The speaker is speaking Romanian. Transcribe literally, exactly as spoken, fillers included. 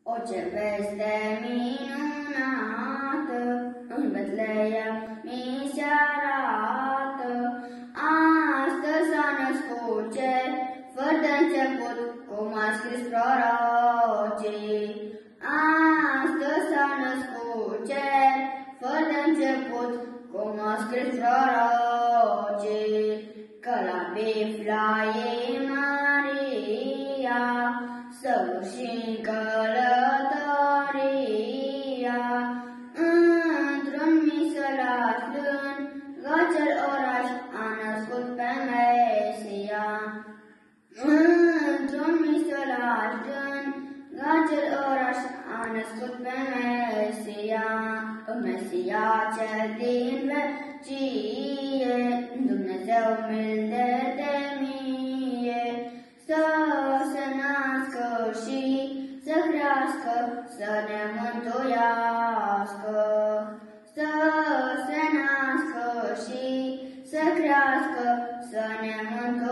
O, ce veste minunată, în Betleem mi se arată. Astăzi s-a născut cer, fără de început, cum a scris prorocii. Astăzi s-a născut cer, fără de început, cum a scris prorocii. Că la Biflaim Maria săvârși călătoria, într-un misălat lân, acel oraș a născut pe Mesia. Într-un misălat lân, acel oraș a născut pe Mesia. Mesia cel din vecie, Dumnezeu mil de temie, să se nască și să crească, să ne mântuiască. Să se nască și să crească, să ne mântuiască.